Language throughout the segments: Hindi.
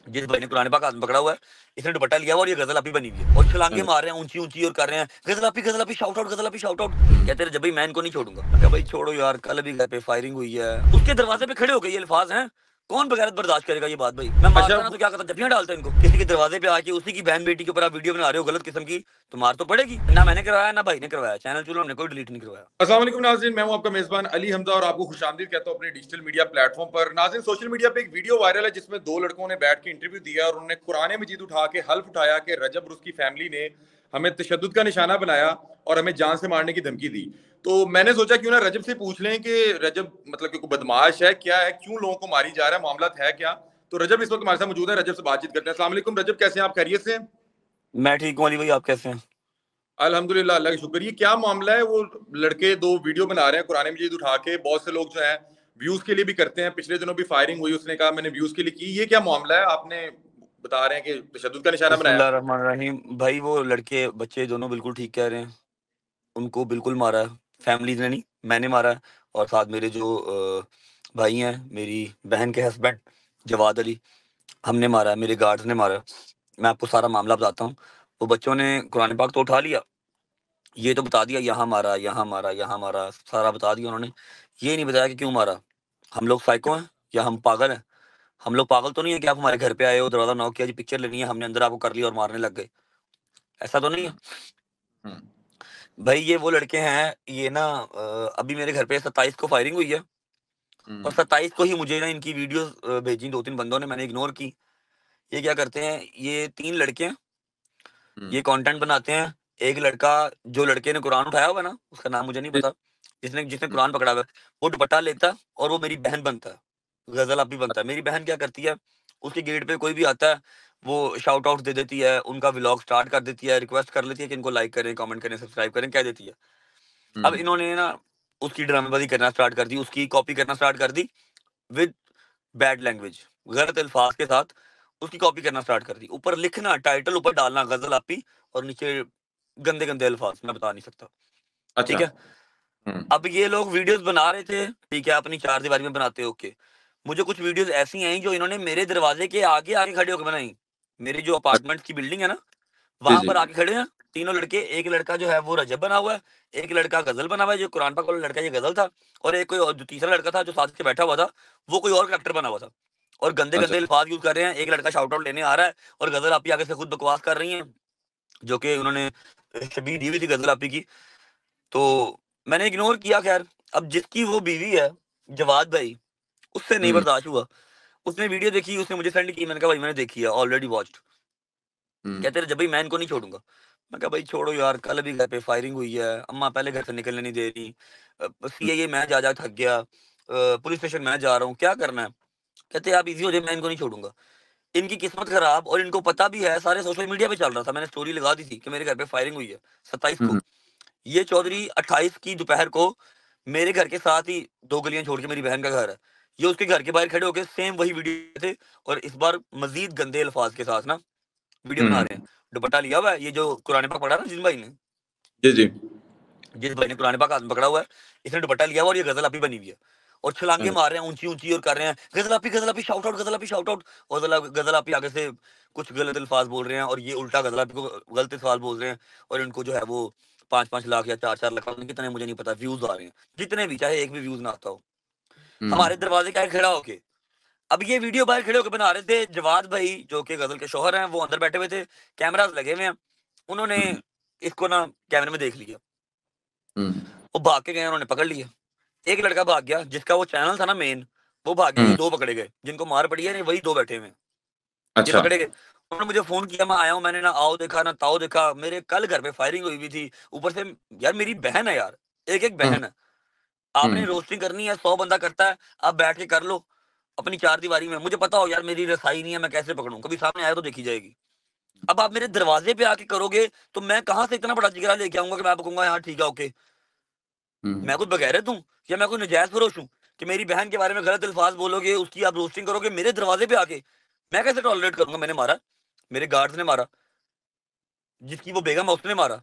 जिस भाई ने कुरान पाक हाथ में पकड़ा हुआ है, इसने दुपट्टा लिया हुआ और ये गजल आपी बनी हुई है और छलांगे मार रहे हैं ऊंची ऊंची और कर रहे हैं गजल आपी शाउट आउट, गजल आपी शाउट आउट। कहते रहे जब भाई मैं इनको नहीं छोड़ूंगा। मैं कहा भाई छोड़ो यार, कल भी घर पे फायरिंग हुई है, उसके दरवाजे पे खड़े हो गए ये अल्फाज हैं। कौन बगैरत बर्दाश्त करेगा ये बात भाई? मैं अच्छा मारता ना तो क्या करता, जबियां डालता इनको। किसी के दरवाजे पे आके उसी की बहन बेटी के ऊपर आप वीडियो बना रहे हो गलत किस्म की, तो मार तो पड़ेगी ना। मैंने करवाया ना भाई ने करवाया, चैनल चुनो हमने कोई डिलीट नहीं करवाया। अस्सलाम वालेकुम नाज़रीन, मैं हूं आपका मेजबान अली हमजा और आपको खुशामदीद कहता हूं अपने डिजिटल मीडिया प्लेटफॉर्म पर। नाज़रीन, सोशल मीडिया पे एक वीडियो वायरल है जिसमें दो लड़कों ने बैठ के इंटरव्यू दिया और उन्होंने कुरान मजीद उठा के हल्फ उठाया कि रजब और उसकी फैमिली ने हमें तशद्दुद का निशाना बनाया और हमें जान से मारने की धमकी दी। तो मैंने सोचा क्यों ना रजब से पूछ लें कि रजब मतलब कि कोई बदमाश है क्या है, क्यों लोगों को मारी जा रहा है, मामला है क्या। तो रजब इस वक्त हमारे साथ मौजूद है, रजब से बातचीत करते हैं। अस्सलाम वालेकुम रजब, कैसे हैं आप, खैरियत से हैं? मैं ठीक हूँ अली भाई, आप कैसे हैं? अल्हम्दुलिल्लाह, अल्लाह का शुक्र। ये क्या मामला है? वो लड़के दो वीडियो बना रहे हैं कुरान मजीद उठा के, बहुत से लोग जो हैं व्यूज के लिए भी करते हैं। पिछले दिनों भी फायरिंग हुई, उसने कहा मैंने व्यूज के लिए की। ये क्या मामला है? आपने बता रहे हैं कि तशद्दुद का निशाना बनाया। बिस्मिल्लाह रहमान रहीम। भाई वो लड़के बच्चे दोनों बिल्कुल ठीक कह रहे हैं, उनको बिल्कुल मारा है। फैमिलीज़ ने नहीं, मैंने मारा है। और साथ मेरे जो भाई हैं, मेरी बहन के हस्बैंड जवाद अली, हमने मारा है, मेरे गार्ड्स ने मारा है। मैं आपको सारा मामला बताता हूँ। वो बच्चों ने कुरान पाक तो उठा लिया, ये तो बता दिया यहाँ मारा, यहाँ मारा, यहाँ मारा, सारा बता दिया उन्होंने। ये नहीं बताया कि क्यों मारा। हम लोग साइको हैं या हम पागल हैं? हम लोग पागल तो नहीं है कि आप हमारे घर पे आए हो, दरवाज़ा नॉक किया, जी पिक्चर लेनी है, हमने अंदर आपको कर लिया और मारने लग गए। ऐसा तो नहीं है। हम्म, हम्म, भाई ये वो लड़के हैं, ये ना अभी मेरे घर पे 27 को फायरिंग हुई है और हम्म, 27 को ही मुझे ना इनकी वीडियोस भेजी 2-3 बंदों ने, मैंने इग्नोर की। ये क्या करते हैं, ये 3 लड़के हैं, हम्म, ये कंटेंट बनाते हैं। एक लड़का, जो लड़के ने कुरान उठाया हुआ है ना, उसका नाम मुझे नहीं जी, पता, जिसने जिसने हम्म, कुरान पकड़ा हुआ है, वो दुपट्टा लेता है और वो मेरी बहन बनता है, गजल आप भी बनता है। मेरी बहन क्या करती है, उसके गेट पे कोई भी आता है, वो शाउट आउट दे देती है, उनका व्लॉग स्टार्ट कर देती है, रिक्वेस्ट कर लेती है कि इनको लाइक करें, कमेंट करें, सब्सक्राइब करें, कह देती है। अब हम्म, इन्होंने ना उसकी ड्रामेबाजी करना स्टार्ट कर दी, उसकी कॉपी करना स्टार्ट कर दी विद बैड लैंग्वेज, गलत अल्फाज के साथ उसकी कॉपी करना स्टार्ट कर दी। ऊपर लिखना, टाइटल ऊपर डालना गजल आपी, और नीचे गंदे गंदे अल्फाज, मैं बता नहीं सकता। अच्छा, ठीक है। हम्म, अब ये लोग वीडियोस बना रहे थे, ठीक है, अपनी चार दीवारी में बनाते हो, ओके। मुझे कुछ वीडियोस ऐसी आई जो इन्होंने मेरे दरवाजे के आगे आगे खड़े होकर बनाई। मेरी जो अपार्टमेंट की बिल्डिंग है ना, जी वहां जी, पर आके खड़े हैं तीनों लड़के। एक लड़का जो है वो रजब बना हुआ है, एक लड़का गजल बना हुआ है, जो कुरान पाक वाला लड़का ये गजल था, और एक कोई और जो तीसरा लड़का था जो साथ से बैठा हुआ था, वो कोई और करेक्टर बना हुआ था। और गंदे अच्छा, गंदे अल्फाज यूज कर रहे हैं। एक लड़का शाउट आउट लेने आ रहा है और गजल आपी आगे से खुद बकवास कर रही है, जो कि उन्होंने शबीह दी हुई थी गजल आपी की। तो मैंने इग्नोर किया। खैर, अब जिसकी वो बीवी है, जवाद भाई, उससे नहीं हम्म, बर्दाश्त हुआ। उसने वीडियो देखी, उसने मुझे सेंड की, मैंने कहा भाई मैंने देखी है, ऑलरेडी वॉच्ड। हम्म, कहते रहे जब भाई मैं इनको नहीं छोड़ूंगा। मैं कहा भाई छोड़ो यार, कल भी घर पे फायरिंग हुई है, अम्मा पहले घर से निकलने नहीं दे रही, सीआईए मैं जा जा थक गया, पुलिस स्टेशन मैं जा रहा हूँ, क्या करना है। कहते आप इजी हो जाए, मैं इनको नहीं छोड़ूंगा। इनकी किस्मत खराब, और इनको पता भी है, सारे सोशल मीडिया पे चल रहा था, मैंने स्टोरी लगा दी थी कि मेरे घर पे फायरिंग हुई है 27 हम्म, को। ये चौधरी 28 की दोपहर को मेरे घर के साथ ही 2 गलियां छोड़ के मेरी बहन का घर है, ये उसके घर के बाहर खड़े होकर सेम वही वीडियो थे, और इस बार मजीद गंदे अल्फाज के साथ ना वीडियो बना रहे हैं। दुपट्टा लिया हुआ है, ये जो कुरान पाक पढ़ा ना जिन भाई ने, जी जी, जिस भाई ने कुरान पाक हाथ में पकड़ा हुआ है, इसने दुपट्टा लिया हुआ और ये गजल आपी बनी हुई है और छलांगे मार रहे हैं ऊंची ऊंची और कर रहे हैं गजल आपी शाउट आउट, गजल आपी शाउट आउट। और गजल आपी आगे से कुछ गलत अल्फाज बोल रहे हैं, और ये उल्टा गजल आपी को गलत अल्फाज बोल रहे हैं। और इनको जो है वो 5-5 लाख या 4-4 लाख, कितने मुझे नहीं पता, व्यूज आ रहे हैं, जितने भी, चाहे एक भी व्यूज ना आता हो, हम्म, हमारे दरवाजे के आगे खड़ा होके। अब ये वीडियो बाहर खड़े होकर बना रहे थे। जवाद भाई जो कि गजल के शोहर हैं, वो अंदर बैठे हुए थे, कैमरास लगे हुए हैं, उन्होंने हम्म, इसको ना कैमरे में देख लिया, हम्म, वो भाग के गए, उन्होंने पकड़ लिया। एक लड़का भाग गया जिसका वो चैनल था ना मेन, वो भाग गया, ये हम्म, 2 पकड़े गए, जिनको मार पड़ी है ना, वही 2 बैठे हुए हैं, ये अच्छा, पकड़े गए। उन्होंने मुझे फोन किया, मैं आया हूँ, मैंने ना आओ देखा ना ताओ देखा, मेरे कल घर पे फायरिंग हुई हुई थी, ऊपर से यार मेरी बहन है यार, एक एक हम्म, बहन है। आपने हम्म, रोस्टिंग करनी है, 100 बंदा करता है, आप बैठ के कर लो अपनी चार दीवारी में। मुझे पता हो यार मेरी रसाई नहीं है, मैं कैसे पकड़ूं, कभी सामने आया तो देखी जाएगी। अब आप मेरे दरवाजे पे आके करोगे, तो मैं कहाँ से इतना बड़ा जिगरा लेके आऊंगा कि मैं आपको कहूंगा हाँ ठीक है ओके। हम्म, मैं कोई बगैरत हूँ या मैं कोई नजायज फरोश हूँ कि मेरी बहन के बारे में गलत अल्फाज बोलोगे, उसकी आप रोस्टिंग करोगे मेरे दरवाजे पे आके? मैं कैसे टॉलरेट करूंगा? मैंने मारा, मेरे गार्ड्स ने मारा, जिसकी वो बेगम है उसने मारा।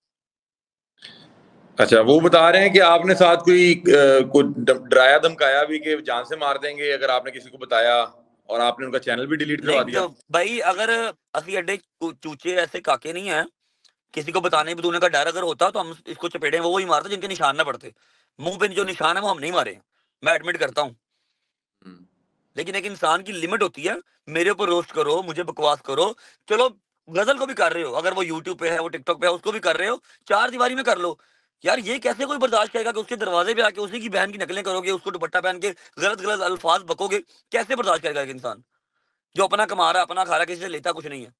अच्छा। वो बता रहे हैं कि आपने साथ कोई डराया धमकाया भी कि जान से मार देंगे अगर आपने किसी को बताया, और आपने उनका चैनल भी डिलीट करवा नहीं दिया। तो भाई अगर असली अड्डे चूचे ऐसे काके नहीं है, किसी को बताने बतूने का डर अगर होता तो हम इसको चपेटे वो ही मारते जिनके निशान ना पड़ते। मुंह पे जो निशान है वो हम नहीं मारे, मैं एडमिट करता हूँ। हम्म। लेकिन एक इंसान की लिमिट होती है। मेरे ऊपर रोस्ट करो, मुझे बकवास करो, चलो गजल को भी कर रहे हो, अगर वो यूट्यूब पे है, वो टिकटॉक पे है, उसको भी कर रहे हो, चार दीवारी में कर लो। यार ये कैसे कोई बर्दाश्त करेगा कि उसके दरवाजे पे आके उसी की बहन की नकलें करोगे, उसको दुपट्टा पहन के गलत गलत अल्फाज बकोगे? कैसे बर्दाश्त करेगा एक इंसान जो अपना कमा रहा है, अपना खा रहा है, किसी से लेता कुछ नहीं है?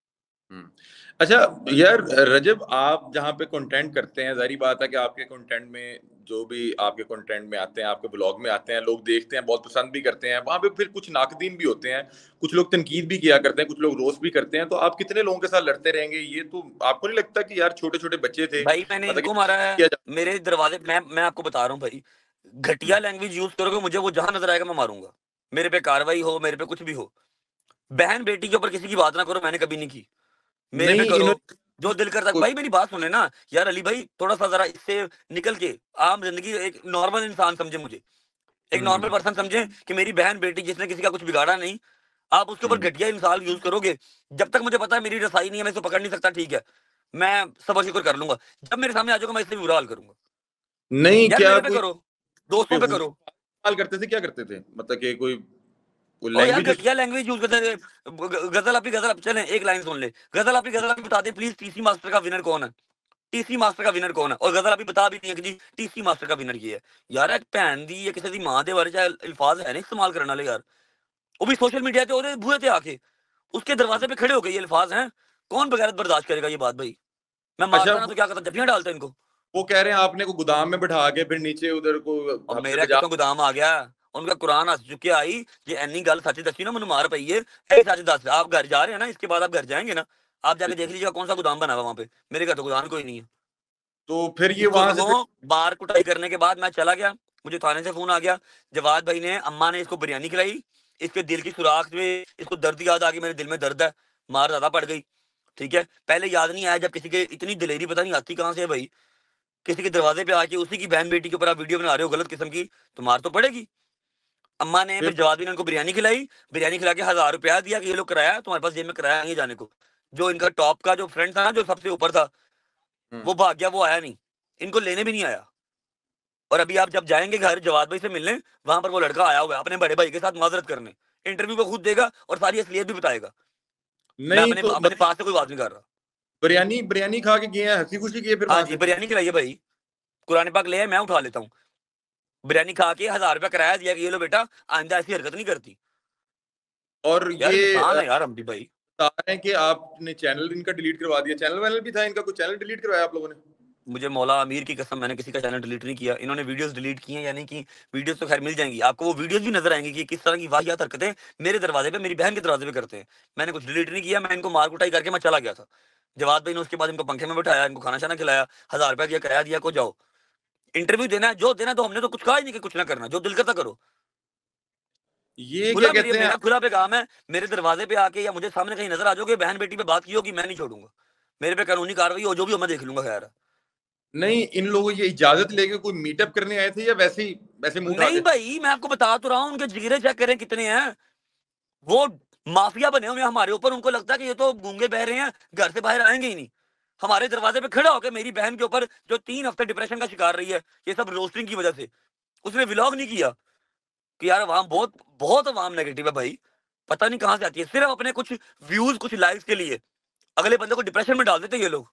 हम्म। अच्छा यार रजब, आप जहाँ पे कंटेंट करते हैं, जाहिर बात है कि आपके कंटेंट में जो भी आपके कंटेंट में आते हैं, आपके ब्लॉग में आते हैं, लोग देखते हैं, बहुत पसंद भी करते हैं, वहां पे फिर कुछ नाकदीन भी होते हैं, कुछ लोग तनकीद भी किया करते हैं, कुछ लोग रोस्ट भी करते हैं। तो आप कितने लोगों के साथ लड़ते रहेंगे? ये तो आपको नहीं लगता कि यार छोटे छोटे बच्चे थे, भाई मैंने मतलब इनको कि मारा है, किया जा। मेरे दरवाजे, मैं आपको बता रहा हूँ भाई, घटिया लैंग्वेज यूज करोगे मुझे वो जहां नजर आएगा मैं मारूंगा। मेरे पे कार्रवाई हो, मेरे पे कुछ भी हो, बहन बेटी के ऊपर किसी की बात ना करो, मैंने कभी नहीं की। मेरे पे नहीं करो, इन्होंने जो दिल करता। भाई मेरी बात सुने ना यार अली भाई, थोड़ा सा जरा इससे निकल के आम जिंदगी, एक नॉर्मल इंसान समझे मुझे, एक नॉर्मल हम्म। पर्सन समझे कि मेरी बहन बेटी जिसने किसी का कुछ बिगाड़ा नहीं, आप उसके ऊपर हम्म। घटिया इंसान यूज करोगे। जब तक मुझे पता है मेरी रसाई नहीं है, मैं इसको पकड़ नहीं सकता, ठीक है, मैं सबर शुक्र कर लूंगा। जब मेरे सामने आ जाऊंगा मैं इससे भी बुरा हाल करूंगा। नहीं, यार क्या मेरे पे कोई करो, दोस्तों पे बेहूदी करो। इस्तेमाल करते थे, क्या करते थे, मतलब कि कोई कोई ओ यार लैंग्वेज? घटिया लैंग्वेज यूज करते थे। गजल अपनी गजल चले, एक लाइन सुन ले, गजल अपनी बता दे प्लीज, टीसी मास्टर का विनर कौन है? टीसी मास्टर का विनर कौन है? और गजल अभी बता भी नहीं है कि जी टीसी मास्टर का विनर ये है। यार एक भैन दी या किसी दी मां दे बारे च अल्फाज है नहीं इस्तेमाल करने वाले यार, वो भी सोशल मीडिया पे ओदे बूहे ते आके उसके दरवाजे पे खड़े हो गए ये अल्फाज हैं। कौन बगैरत बर्दाश्त करेगा ये बात भाई? मैं अच्छा, मारता ना तो क्या करता, जब्बियां डालता इनको। वो कह रहे हैं आपने को गोदाम में बिठा के फिर नीचे उधर को और अपने मेरा बाजार। कितों गोदाम आ गया, उनका कुरान हंस चुके आई, ये एनी गल सच दसी ना, मनु मार पई है। ए सच दस, आप घर जा रहे हैं ना, इसके बाद आप घर जाएंगे ना, आप जाके देख लीजिएगा कौन सा गोदाम बना हुआ वहां पे। मेरे घर तो गोदाम कोई नहीं है। तो फिर ये इसको वहां से फिर। सुनो, बार कुटाई करने के बाद मैं चला गया, मुझे थाने से फोन आ गया, जवाद भाई ने, अम्मा ने इसको बिरयानी खिलाई, इसके दिल की सुराख में इसको दर्द याद आ गई, मेरे दिल में दर्द है, मार ज्यादा पड़ गई। ठीक है, पहले याद नहीं आया, जब किसी के इतनी दिलेरी पता नहीं आती कहां से है भाई, किसी के दरवाजे पे आके उसी की बहन बेटी के ऊपर आप वीडियो बना रहे हो गलत किस्म की, तो मार तो पड़ेगी। अम्मा ने फिर फिर जवाब में इनको बिरयानी खिलाई, बिरयानी खिला के 1000 रुपया दिया कि ये लोग किराया है, तुम्हारे पास जेब में किराया नहीं है जाने को। जो इनका टॉप का जो फ्रेंड था ना, जो सबसे ऊपर था, हम्म। वो भाग गया, वो आया नहीं, इनको लेने भी नहीं आया। और अभी आप जब जाएंगे घर जवाद भाई से मिलने, वहां पर वो लड़का आया हुआ है अपने बड़े भाई के साथ माजरत करने, इंटरव्यू को खुद देगा और सारी असलियत भी बताएगा। मैं नहीं अपने तो अपने मतलब पास से कोई बात नहीं कर रहा। बिरयानी बिरयानी खा के गए हैं, हंसी खुशी किए फिर हाँ वहां जी से? बिरयानी खिलाइए भाई, कुरान पाक ले आए, मैं उठा लेता हूँ। बिरयानी खा के 1000 रुपया किराया दिया कि ये लो बेटा, आइंदा ऐसी हरकत नहीं करती। और यार ये इंसान है यार हम भी भाई। बता रहे हैं कि आपने चैनल इनका डिलीट करवा दिया। चैनल वैनल भी था इनका, कुछ चैनल डिलीट करवाया आप लोगों ने? मुझे मौला अमीर की कसम, मैंने किसी का चैनल डिलीट नहीं किया। इन्होंने वीडियोस डिलीट की हैं, यानी कि वीडियोस तो खैर मिल जाएंगी आपको, वो वीडियोस भी नजर आएंगी कि किस तरह की वाहियात हरकतें मेरे दरवाजे पे, मेरी बहन के दरवाजे पे करते हैं। मैंने कुछ डिलीट नहीं किया, मैं इनको मार कुटाई करके मैं चला गया था। जवाद भाई ने उसके बाद इनको पंखे में बिठाया, इनको खाना शाना खिलाया, 1000 रुपया दिया, किराया दिया, को जाओ इंटरव्यू देना है जो देना। तो हमने तो कुछ कहा ही नहीं कि कुछ ना करना, जो दिल करता करो। ये क्या खुला मेरी कहते हैं? मेरा खुला पैगाम है, मेरे दरवाजे पे आके या मुझे सामने कहीं नजर आ जाओगे, बहन बेटी पे बात की होगी, मैं नहीं छोड़ूंगा। मेरे पे कानूनी कार्रवाई हो जो भी हो, मैं देख लूंगा खैर। नहीं, इन लोगों ये इजाजत लेके कोई मीटअप करने आए थे या वैसे ही वैसे मुंह उठा नहीं के? भाई मैं आपको बता तो रहा हूँ, उनके जिगरे चेक करें कितने हैं। वो माफिया बने हुए हैं हमारे ऊपर, उनको लगता है कि ये तो गूंगे बह रहे हैं, घर से बाहर आएंगे ही नहीं। हमारे दरवाजे पे खड़ा होकर मेरी बहन के ऊपर, जो 3 हफ्ते डिप्रेशन का शिकार रही है ये सब रोस्टिंग की वजह से, उसने व्लॉग नहीं किया कि यार वहां बहुत बहुत अवाम नेगेटिव है भाई, पता नहीं कहां से आती है, सिर्फ अपने कुछ व्यूज कुछ लाइक्स के लिए अगले बंदे को डिप्रेशन में डाल देते ये लोग।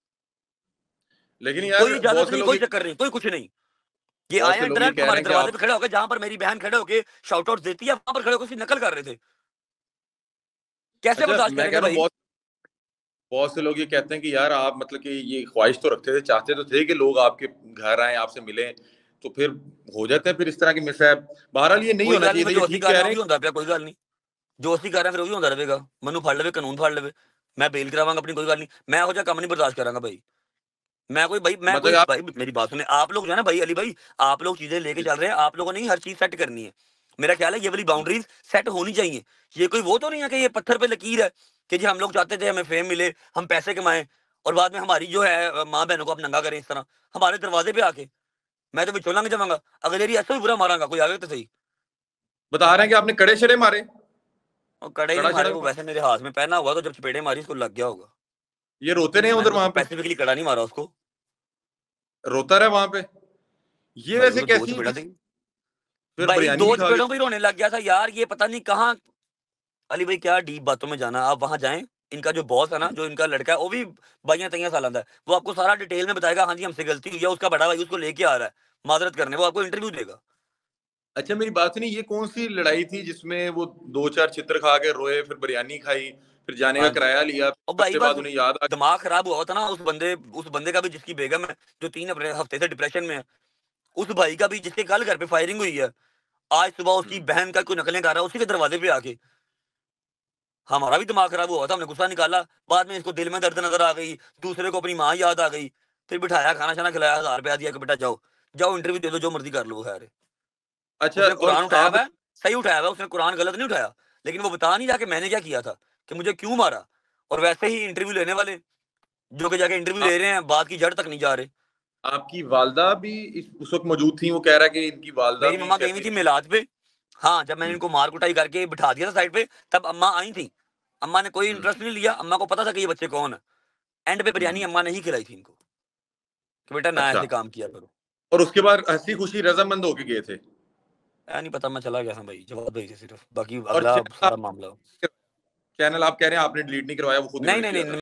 लेकिन यार कोई इजाजत बहुत से नहीं, लोग कोई ये चक्कर नहीं, कोई कुछ नहीं। ये बहुत आया से लोग ये इंटरनेट कह रहे हमारे हैं कि दरवाजे आप। पे खड़े होकर, जहां पर मेरी बहन खड़े होकर शाउट आउट देती है, वहां पर खड़े होकर उसकी नकल कर रहे थे। कैसे अच्छा, बर्दाश्त मैं कह करेंगे रहा हूँ भाई? बहुत बहुत से लोग ये कहते हैं कि यार आप मतलब कि ये ख्वाहिश तो रखते थे, चाहते तो थे कि लोग आपके घर आए, आपसे मिलें, तो फिर हो जाते हैं फिर इस तरह की मिसहैप। बहरहाल ये नहीं कोई होना गल नहीं, चाहिए था, फिर ये जो असली ठीक कह कारण रहे वही हैं। होता पे, कोई गल नहीं। जो असली कारण फिर वही होता रहेगा, मनु फाड़ लेवे, कानून फाड़ लेवे, मैं बेल करावांगा अपनी, कोई गल नहीं। मैं हो जा कम नहीं बर्दाश्त करांगा भाई। मैं कोई भाई, मैं मतलब कोई आप। भाई, मेरी बात सुने, आप लोग जो है ना भाई, अली भाई, आप लोग चीजें लेके चल रहे हैं, आप लोगों ने ही हर चीज सेट करनी है। मेरा ख्याल है ये वाली बाउंड्रीज सेट होनी चाहिए। ये कोई वो तो नहीं है कि ये पत्थर पे लकीर है कि जी हम लोग चाहते थे हमें फेम मिले, हम पैसे कमाएं, और बाद में हमारी जो है माँ बहनों को आप नंगा करें इस तरह हमारे दरवाजे पे आके। मैं तो बिचोला नहीं जाऊंगा, अगर ये ऐसा भी बुरा मारांगा कोई आगे तो सही। बता रहे हैं कि आपने कड़े छड़े मारे। और कड़े नहीं कड़ा मारे, चढ़ा वो हुआ? वैसे मेरे हाथ में पहना हुआ, तो जब चपेटे मारी उसको लग गया होगा। ये रोते नहीं है मैंने उधर तो वहां पे? स्पेसिफिकली कड़ा नहीं मारा उसको। रोता रहा वहां पे? ये भाई वो वैसे तो 2 कैसी चपेटा जिस थी। फिर भाई बिरयानी 2 भी खा चपेटों गए? पे ही रोने लग गया था यार, ये पता नहीं कहाँ। अली भाई क्या डीप बातों में जाना, आप वहाँ जाएँ, इनका जो बॉस है ना, जो इनका लड़का है, वो भी 22-23 साल का है। वो आपको सारा डिटेल में बताएगा, हाँ जी हमसे गलती हुई है, उसका बड़ा भाई उसको लेके आ रहा है, माज़रत करने, वो आपको इंटरव्यू देगा। अच्छा मेरी बात सुनिए, ये कौन सी लड़ाई थी जिसमें वो दो चार चित्र खा के रोए, फिर बिरयानी खाई, फिर जाने का हाँ जी। किराया लिया, और फिर भाई हफ्ते बस बाद उन्हें याद आ दिमाग खराब हुआ था ना उस बंदे का भी जिसकी बेगम है, जो 3 अपने हफ्ते से डिप्रेशन में है। उस भाई का भी जिसके कल घर पे फायरिंग हुई है। आज सुबह उसकी गया? बहन का कोई नकलें कर रहा है उसी के दरवाजे पे आके। हमारा भी दिमाग खराब हुआ था, हमने गुस्सा निकाला। बाद में इसको दिल में दर्द नज़र आ गई, दूसरे को अपनी माँ याद आ गई। फिर बिठाया, खाना-शाना खिलाया, ₹1000 दिया कि बेटा जाओ, जाओ इंटरव्यू दे दो, जो मर्ज़ी कर लो खैर है। अच्छा उसने और कुरान उठाया आप हुआ है, सही उठाया हुआ है, उसने कुरान गलत नहीं उठाया। लेकिन वो बता नहीं रहा कि मैंने क्या किया था, कि मुझे क्यों मारा। और वैसे ही इंटरव्यू लेने वाले, जो कि जाके इंटरव्यू आ, ले रहे हैं, बात की जड़ तक नहीं जा रहे। आपकी वालदा भी उस वक्त मौजूद थी? वो कह रहा है कि इनकी वालदा मेरी भी मम्मा गई हुई कहती थी थी। मिलाद पे। हाँ, जब मैंने हम्म, इनको मार-कुटाई करके बिठा दिया था साइड पे, तब अम्मा आई थी। अम्मा ने कोई हम्म, इंटरेस्ट नहीं लिया, अम्मा को पता था कि ये बच्चे कौन है। एंड पे बिरयानी हम्म। अम्मा ने ही खिलाई थी इनको, कि बेटा ना अच्छा, ऐसे काम किया करो। और उसके बाद हंसी खुशी रजामंद होके गए थे? नहीं पता, मैं चला गया था भाई, जवाब दे सिर्फ, बाकी और अगला सारा मामला। चैनल आप कह रहे हैं आपने डिलीट नहीं करवाया, वो खुद नहीं, इन्होंने नहीं, किया नहीं। था?